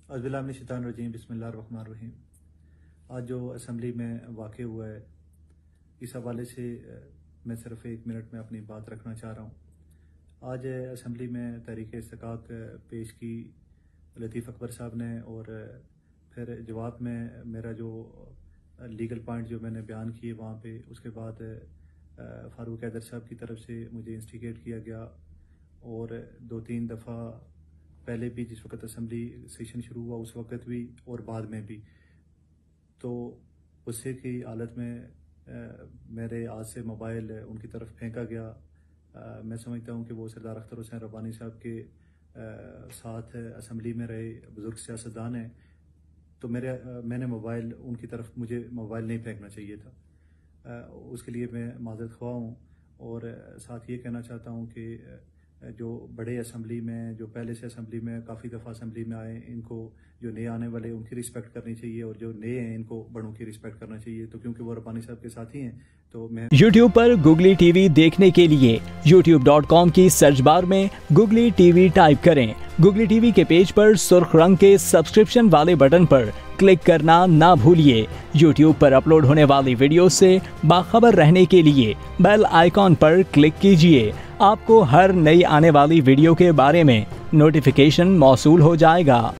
अज़बिल्लाहिमिनश्शैतानिर्रजीम बिस्मिल्लाहिर्रहमानिर्रहीम। आज जो असम्बली में वाक़या हुआ है, इस हवाले से मैं सिर्फ 1 मिनट में अपनी बात रखना चाह रहा हूँ। आज असम्बली में तहरीक इस्तिक़ाक़ पेश की लतीफ़ अकबर साहब ने, और फिर जवाब में मेरा जो लीगल पॉइंट जो मैंने बयान किए वहाँ पे, उसके बाद फ़ारूक हैदर साहब की तरफ से मुझे इंस्टिगेट किया गया, और 2-3 दफ़ा पहले भी जिस वक्त असम्बली सेशन शुरू हुआ उस वक्त भी और बाद में भी, तो गुस्से की हालत में मेरे हाथ से मोबाइल उनकी तरफ फेंका गया। मैं समझता हूँ कि वो सरदार अख्तर हुसैन रब्बानी साहब के साथ असम्बली में रहे बुज़ुर्ग सियासतदान हैं, तो मैंने मोबाइल उनकी तरफ, मुझे मोबाइल नहीं फेंकना चाहिए था। उसके लिए मैं माज़रत ख़्वाह हूँ। और साथ ये कहना चाहता हूँ कि जो बड़े असम्बली में, जो पहले से असम्बली में काफ़ी दफ़ा असम्बली में आए, इनको जो नए आने वाले उनकी रिस्पेक्ट करनी चाहिए, और जो नए हैं इनको बड़ों की रिस्पेक्ट करना चाहिए। तो क्योंकि वो रब्बानी साहब के साथी हैं, तो मैं YouTube पर गुगली टीवी देखने के लिए youtube.com की सर्च बार में गुगली टीवी टाइप करें। गुगली टीवी के पेज पर सुर्ख रंग के सब्सक्रिप्शन वाले बटन पर क्लिक करना ना भूलिए। YouTube पर अपलोड होने वाली वीडियो से बाखबर रहने के लिए बेल आइकॉन पर क्लिक कीजिए। आपको हर नई आने वाली वीडियो के बारे में नोटिफिकेशन मौसूल हो जाएगा।